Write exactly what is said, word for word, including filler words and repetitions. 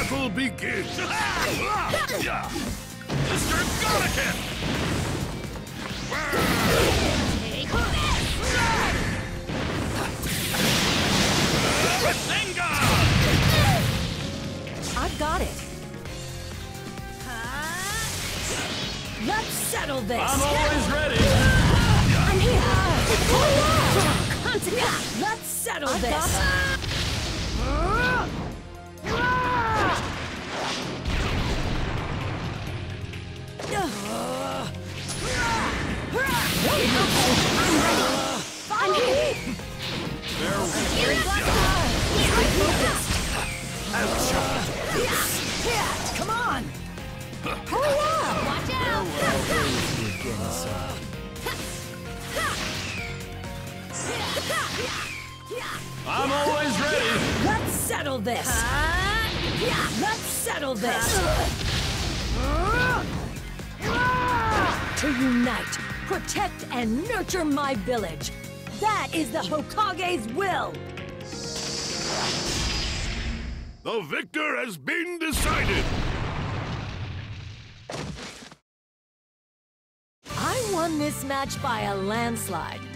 battle begins! Mister Gonikin! Take this! Rasengan! I've got it. Let's settle this. I'm always ready. I'm here. Oh, yeah. Let's settle I've this. I'm here. There we Come on. Hurry up. Watch out! I'm always ready. Let's settle this. Let's settle this. To unite, protect, and nurture my village. That is the Hokage's will. The victor has been decided! I won this match by a landslide.